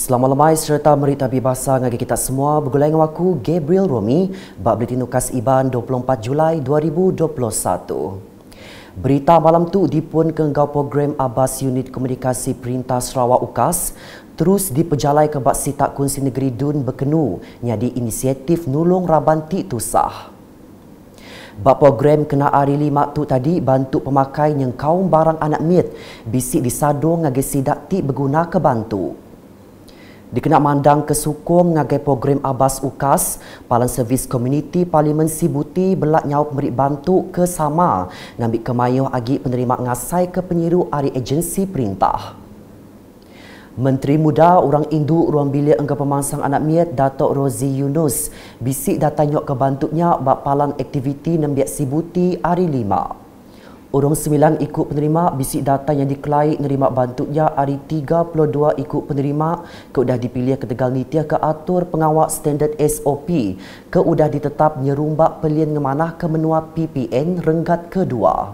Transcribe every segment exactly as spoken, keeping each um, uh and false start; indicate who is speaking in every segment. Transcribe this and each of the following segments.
Speaker 1: Selamat lemai serta merita bebasa ngagi kita semua bergulai dengan aku Gabriel Romi bab Buletin Nukas Iban dua puluh empat Julai dua ribu dua puluh satu. Berita malam tu dipun kenggau program Abas Unit Komunikasi Perintah Sarawak U K A S terus dipejalai ke Bak Sitak Kunsi Negeri Dun Berkenu nyadi inisiatif nulung raban ti tusah. Bak program kena hari lima tu tadi bantu pemakai yang kaum barang anak miet bisik disadung ngagi sidak ti berguna ke bantu. Dikena mandang kesukung ngagai program Abas U K A S, Palan Servis Komuniti Parlimen Sibuti belak nyawap memberi bantu ke sama ngambil kemayuh agi penerima ngasai ke penyiru ari agensi perintah. Menteri Muda Orang Induk Ruang Bilik Engkau Pemangsang Anak Miet Datuk Rozi Yunus bisik datang nyok ke bantunya bak palan aktiviti nembiak Sibuti hari lima. Orang sembilan ikut penerima bisik data yang dikelai nerima bantunya hari tiga puluh dua ikut penerima ke udah dipilih ke Tegal Nitia ke atur pengawal standard S O P ke udah ditetap nyerumbak pelian ngemanah ke menua P P N renggat kedua.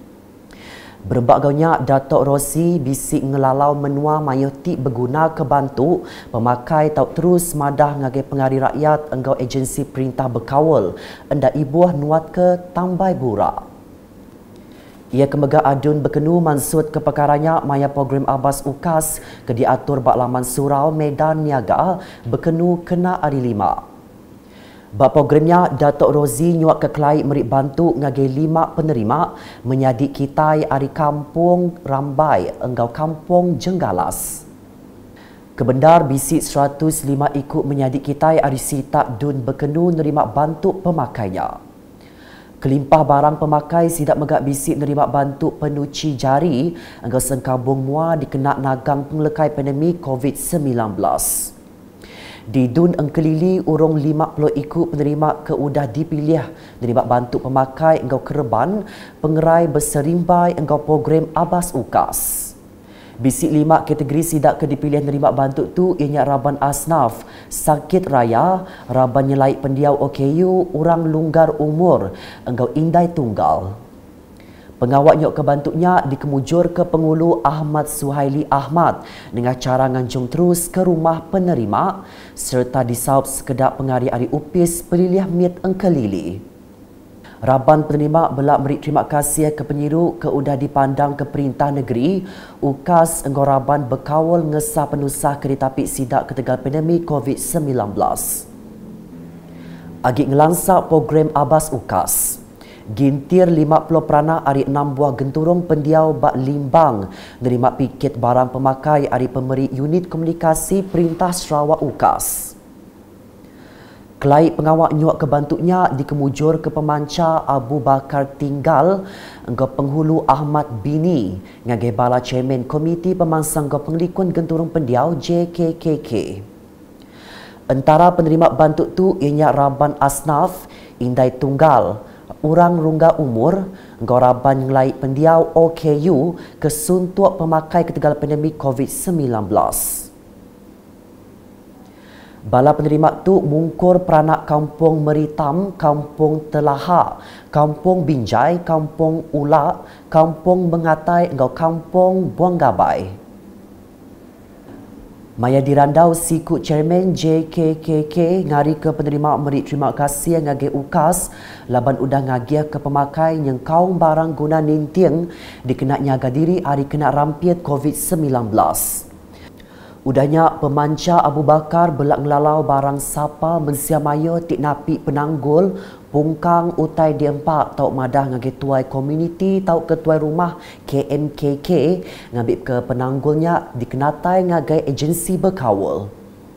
Speaker 1: Berbagainya Datuk Rosi bisik ngelalau menua mayoti berguna ke bantu pemakai tau terus madah ngagai pengari rakyat enggau agensi perintah berkawal enda ibuah nuat ke Tambai Burak. Ia kemega adun berkenu mansut ke perkaranya maya program Abas U K A S ke diatur bak laman surau Medan Niaga berkenu kena hari lima. Bak programnya Datuk Rozi nyuak ke kelai merik bantu ngagai lima penerima menyadik kitai hari kampung Rambai enggau kampung Jenggalas. Kebendar bisik seratus lima ikut menyadik kitai hari sitak dun berkenu nerima bantu pemakainya. Kelimpah barang pemakai sidak megak bisik nerima bantu penuci jari engkau sengkabung mua dikena nagang penglekai pandemik COVID sembilan belas. Di Dun Engkelili, urung lima puluh ikut penerima ke udah dipilih nerima bantu pemakai engkau Kereban pengerai berserimbai engkau program Abas U K A S. Bisik lima kategori sidak ke dipilih nerima bantu tu ianya Raban Asnaf, Sakit Raya, Raban Nyelai Pendiau O K U, Urang Lunggar Umur, Enggau Indai Tunggal. Pengawal nyok kebantunya dikemujur ke Pengulu Ahmad Suhaili Ahmad dengan cara nganjung terus ke rumah penerima serta disaup sekedap pengari ari upis pelilih miet Engkelili. Raban penerima belak beri terima kasih ke penyiru ke udah dipandang ke Perintah Negeri U K A S engkau Raban berkawal ngesah penusah kereta api sidak ke Tegal pandemik COVID sembilan belas. Agi ngelansak program Abas U K A S. Gintir lima puluh peranak hari enam buah genturung pendiau bak limbang nerima piket barang pemakai hari pemberi unit komunikasi Perintah Sarawak U K A S. Kelai pengawal nyuak kebantunya dikemujur ke pemancar Abu Bakar Tinggal engkau penghulu Ahmad Bini ngagai bala chairman Komiti Pemangsang engkau Penglikun Genturung Pendiau J K K K. Antara penerima bantu tu ianya Raban Asnaf, Indai Tunggal, Urang Rungga Umur, engkau Raban Ngelai Pendiau O K U kesuntuk pemakai ketegal pandemik COVID sembilan belas. Bala penerima tu mungkur peranak Kampung Meritam, Kampung Telahak, Kampung Binjai, Kampung Ulak, Kampung Mengatai, engkau Kampung Buang Gabai. Maya dirandau sikut chairman J K K K ngari ke penerima merik terima kasih ngagi U K A S laban udah ngagiah ke pemakai yang kaum barang guna nintiang dikena nyaga diri hari kena rampiat COVID sembilan belas. Udahnya pemancar Abu Bakar belak ngelalau barang sapa mensiamaya tik napi penanggul pungkang utai diempak tau madah ngagi tuai komuniti tau ketuai rumah K M K K ngambil ke penanggulnya dikenatai ngagai agensi berkawal.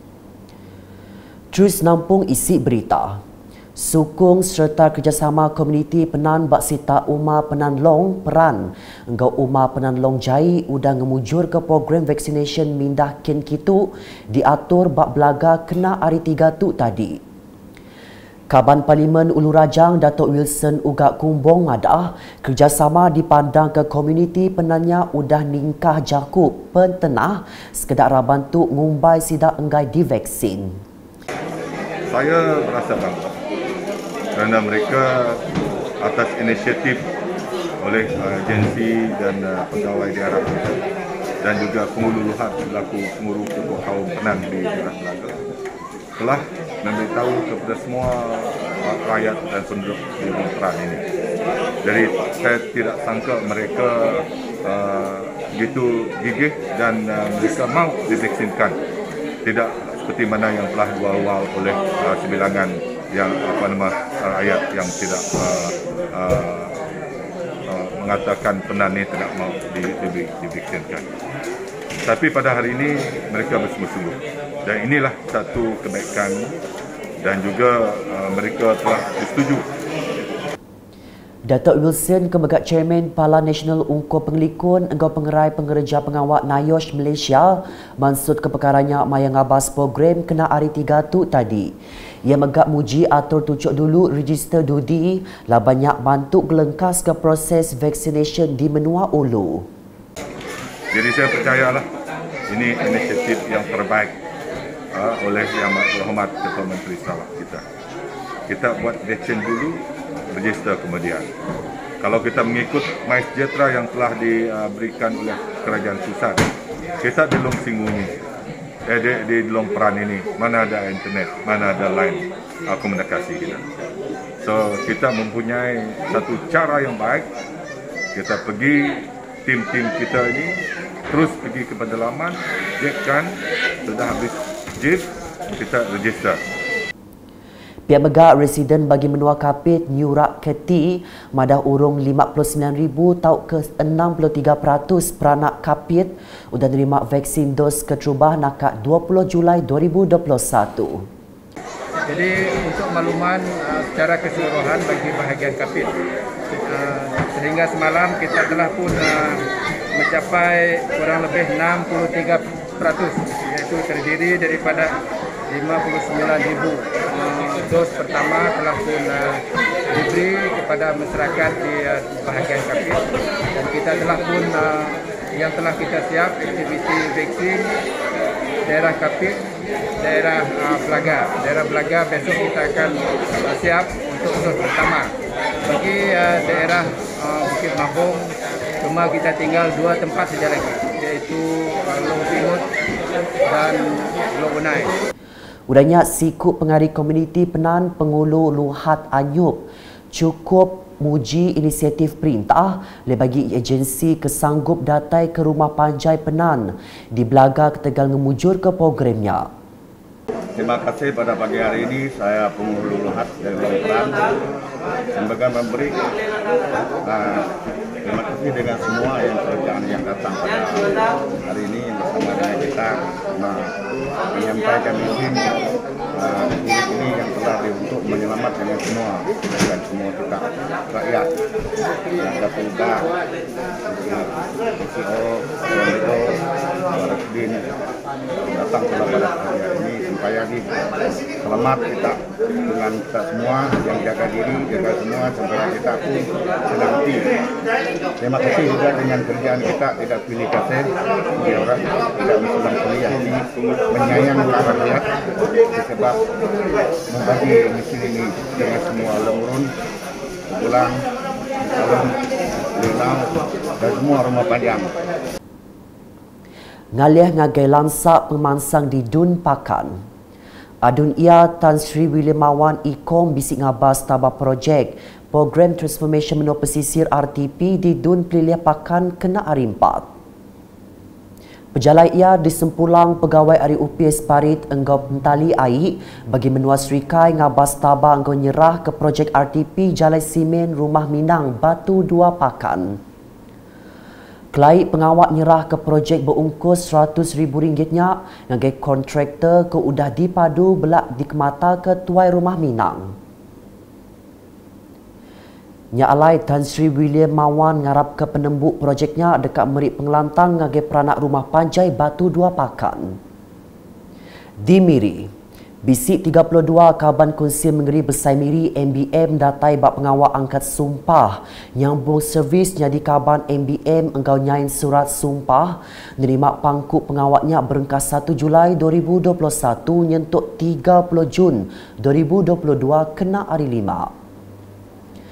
Speaker 1: Terus nampung isi berita. Sukung serta kerjasama komuniti Penan Bak Sita Umar Penan Long Peran engkau Umar Penan Long Jai udah ngemujur ke program vaccination mindah kin kitu diatur bak belaga kena hari tiga tu tadi. Kaban Parlimen Ulu Rajang Datuk Wilson Ugak Kumbong ngadah kerjasama dipandang ke komuniti penanya udah ningkah jakup pentenah sekedar raban tu ngumbai sidak enggai divaksin.
Speaker 2: Saya merasa bangga kerana mereka atas inisiatif oleh uh, agensi dan uh, pegawai di Arab dan juga Pengulu Luhat selaku pengurus pokok kaum Penan di daerah Melaka telah memberitahu kepada semua rakyat dan penduduk di Rumah Peran ini. Jadi saya tidak sangka mereka uh, begitu gigih dan uh, mereka mahu divaksinkan. Tidak seperti mana yang telah diwal-wal oleh uh, sebilangan yang apa nama rakyat yang tidak uh, uh, uh, mengatakan Penan ini tidak mahu divaksinkan. Tapi pada hari ini mereka bersungguh-sungguh. Dan inilah satu kebaikan dan juga uh, mereka telah bersetuju.
Speaker 1: Datuk Wilson Kemegat Chairman Pala Nasional Ungkor Pengelikun Engkau Pengerai Pengereja Pengawal NIOSH Malaysia maksud ke perkaranya maya ngabas program kena hari tiga tu tadi. Ia megak muji atur tucuk dulu register dudi lah banyak bantu gelengkas ke proses vaccination di Menua Ulu.
Speaker 2: Jadi saya percayalah ini inisiatif yang terbaik uh, oleh Yang Berhormat Ketua Menteri Sarawak kita. Kita buat vaksin dulu, register kemudian. Kalau kita mengikut MySejahtera yang telah diberikan oleh Kerajaan Pusat, kita di Long Singungi, eh, di, di Long Peran ini, mana ada internet, mana ada line uh, komunikasi kita. So, kita mempunyai satu cara yang baik, kita pergi, tim-tim kita ini, terus pergi ke pedalaman, cekkan, sudah habis jip, kita register.
Speaker 1: Pihak megak residen bagi Menua Kapit New Rak Keti madah urung lima puluh sembilan ribu tau ke enam puluh tiga peratus peranak Kapit sudah menerima vaksin dos keterubah nakak dua puluh Julai dua ribu dua puluh satu.
Speaker 3: Jadi untuk makluman uh, secara keseluruhan bagi bahagian Kapit, uh, sehingga semalam kita telah pun uh, mencapai kurang lebih enam puluh tiga peratus, iaitu terdiri daripada lima puluh sembilan ribu uh, dos pertama telah pun uh, diberi kepada masyarakat di uh, bahagian Kapit, dan kita telah pun uh, yang telah kita siap aktiviti vaksin daerah Kapit, daerah uh, Belaga. Daerah Belaga besok kita akan uh, siap untuk dos pertama. Bagi uh, daerah uh, Bukit Mabung, cuma kita tinggal dua tempat saja lagi, iaitu uh, Long Pingut dan Long Unai.
Speaker 1: Udahnya sikut pengari komuniti Penan Pengulu Luhat Anyup cukup muji inisiatif perintah lebagi agensi kesanggup datai ke Rumah Panjai Penan di Belaga ke Tegal ngemujur ke programnya.
Speaker 4: Terima kasih pada pagi hari ini saya Pengulu Luhat dari Long Peran sebagai memberi uh, terima kasih dengan semua yang kerajaan yang datang pada hari ini bersama dengan kita uh, menyampaikan izin uh, ini yang telah untuk menyelamat dengan semua dan semua kita rakyat yang dapat juga C E O, Wando, Warisdin datang pada hari ini supaya di selamat kita dengan kita semua yang jaga diri, jaga semua supaya kita pun nanti. Terima kasih juga dengan kerjaan kita tidak pilih kasih, dia orang tidak Muslim kuliah ini menyayang rakyat sebab membagi misi ini dengan semua lemurun, pulang, pulang, linau dan semua rumah panjang.
Speaker 1: Ngalih ngagai lansak pemansang di Dun Pakan. Adun ia Tan Sri William Mawan Ikom bisik ngabas tabah projek Program Transformation Menua Pesisir R T P di Dun Peliliah Pakan kena hari empat. Pejalai ia disempulang pegawai Ari U P S Parit enggau pentali air bagi Menua Serikai ngabas tabah enggau nyerah ke projek R T P Jalai Simen Rumah Minang Batu Dua Pakan. Kelai pengawak nyerah ke projek berungkus seratus ribu ringgitnya ngagai kontraktor ke udah dipadu belak di kemata ke Tuai Rumah Minang. Nya alai Tan Sri William Mawan ngarap ke penembuk projeknya dekat Merik Pengelantang ngagai peranak Rumah Panjai Batu Dua Pakan. Di Miri, Bisik tiga puluh dua Kaban Konsil Mengeri Besai Miri M B M datai bak pengawal angkat sumpah nyambung servis jadi Kaban M B M enggau nyain surat sumpah nerima pangkuk pengawaknya berengkas satu Julai dua ribu dua puluh satu nyentuk tiga puluh Jun dua ribu dua puluh dua kena hari lima.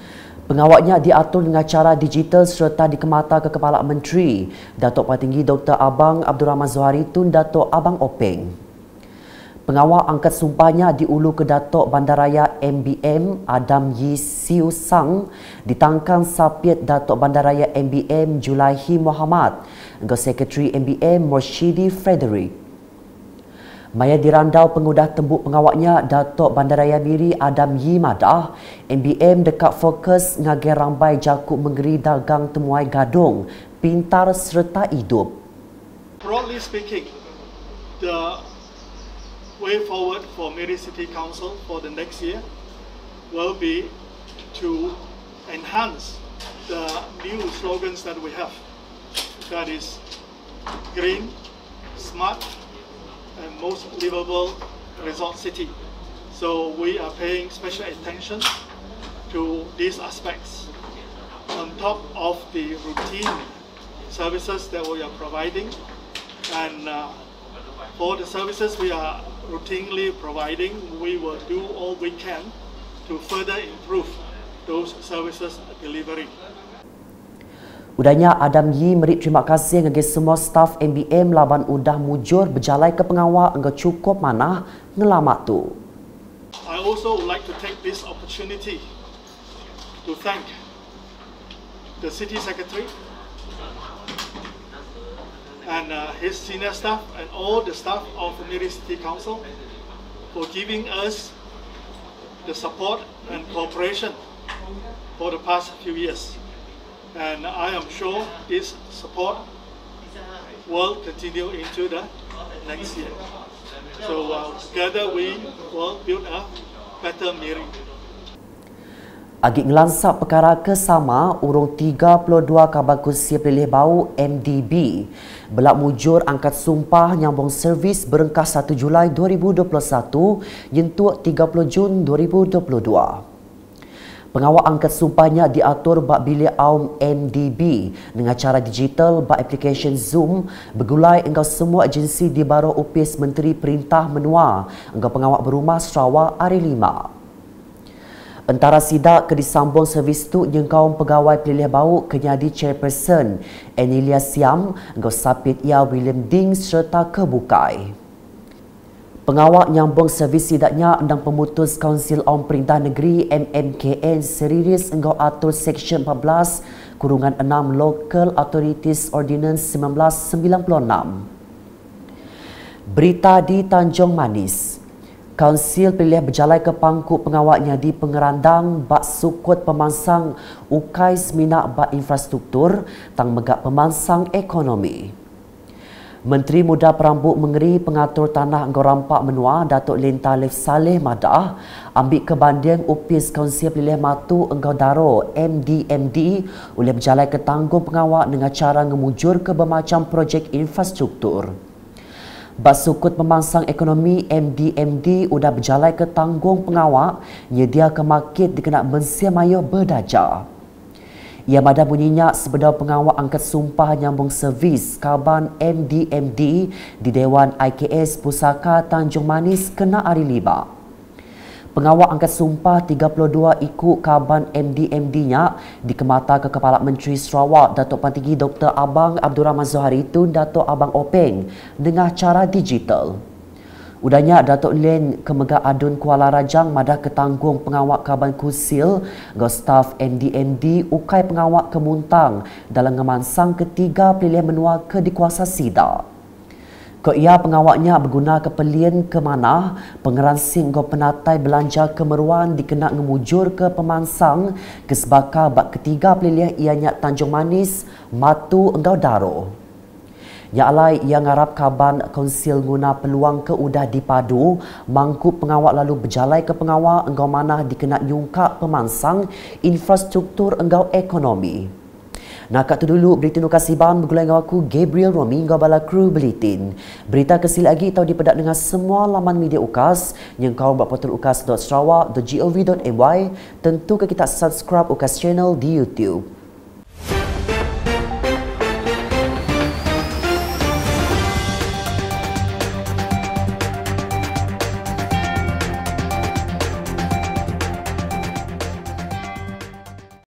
Speaker 1: Pengawaknya diatur dengan cara digital serta dikemata ke Kepala Menteri, Datuk Patinggi Doktor Abang Abdul Rahman Zohari Tun Datuk Abang Openg. Pengawal angkat sumpahnya diulu ke Datuk Bandaraya M B M Adam Yi Siu Sang ditangkang sapit Datuk Bandaraya M B M Julaihi Muhammad dengan Sekretari M B M Morshidi Frederick. Maya dirandau pengudah tembuk pengawaknya Datuk Bandaraya Miri Adam Yi Madah, M B M dekat fokus ngagai rambai jakuk menggeri dagang temuai gadung, pintar serta hidup.
Speaker 5: Broadly speaking, the way forward for Miri City Council for the next year will be to enhance the new slogans that we have. That is green, smart, and most livable resort city. So we are paying special attention to these aspects on top of the routine services that we are providing. And uh, for the services we are routinely providing, we will do all we can to further improve those services delivery.
Speaker 1: Udahnya Adam Yi merit terima kasih kepada semua staf M B M laban udah mujur berjalai ke pengawal engkau cukup manah ngelamat tu.
Speaker 5: I also would like to take this opportunity to thank the City Secretary and uh, his senior staff and all the staff of the Miri City Council for giving us the support and cooperation for the past few years. And I am sure this support will continue into the next year. So uh, together we will build a better Miri.
Speaker 1: Agi ngelansak perkara kesama, urung tiga puluh dua Kaban Kursi Pilih Bau M D B belak mujur angkat sumpah nyambung servis berengkas satu Julai dua ribu dua puluh satu yentuk tiga puluh Jun dua ribu dua puluh dua. Pengawal angkat sumpahnya diatur bak bilik awam M D B dengan cara digital bak aplikasi Zoom bergulai engkau semua agensi di bawah Opis Menteri Perintah Menua engkau pengawal berumah Sarawak hari lima. Antara sidak ke disambung servis tu yang kaum pegawai Pilih Bau kenyadi Chairperson Enilia Siam engkau sapit ia William Ding serta kebukai. Pengawal nyambung servis sidaknya undang pemutus Kaunsil Awam Perintah Negeri M M K N serius engkau atur Seksyen empat belas kurungan enam Local Authorities Ordinance seribu sembilan ratus sembilan puluh enam. Berita di Tanjung Manis. Kaunsil Pilih berjalai ke pangku pengawalnya di Pengerandang bak sukut pemansang ukai seminak bak infrastruktur tang megak pemansang ekonomi. Menteri Muda Perambut Mengeri Pengatur Tanah Engkau Rampak Menua Datuk Lin Talif Saleh Madah ambil kebanding Opis Kaunsil Pilih Matu Engkau Daro M D M D oleh berjalai ke tanggung pengawal dengan cara ngemujur ke bermacam projek infrastruktur. Basukut Pemansang Ekonomi M D M D sudah berjalai ke tanggung pengawal nyedia ke market dikena mensia mayo berdaja. Ia madah bunyinya sebedau pengawal angkat sumpah nyambung servis Kaban M D M D di Dewan I K S Pusaka Tanjung Manis kena hari lima. Pengawal angkat sumpah tiga puluh dua ikut Kaban M D M D-nya dikemata ke Kepala Menteri Sarawak Datuk Patinggi Doktor Abang Abdul Rahman Zohari Tun Datuk Abang Openg dengan cara digital. Udahnya Datuk Len Kemegak Adun Kuala Rajang madah ketanggung pengawal Kaban Kusil dengan staf M D M D ukai pengawal kemuntang dalam ngemansang ketiga pilihan menua ke dikuasa sida. Ko ia pengawalnya berguna ke pelien ke mana pengeransing go penatai belanja kemeruan dikena ngemujur ke pemansang ke sebaka bak ketiga pilihan ianya Tanjung Manis, Matu Engkau Daro. Ya alai yang ngarap Kaban Kaunsil guna peluang ke udah dipadu mangkup pengawal lalu berjalai ke pengawal engkau mana dikena nyungkak pemansang infrastruktur engkau ekonomi. Nah, kat tu dulu berita nu kasiban bergulai dengan aku Gabriel Romi engkau bala kru Belitin. Berita kesil lagi tahu dipedak dengan semua laman media UKAS yang kau buat portal ukas dot sarawak dot gov dot my tentu ke kita subscribe UKAS channel di YouTube.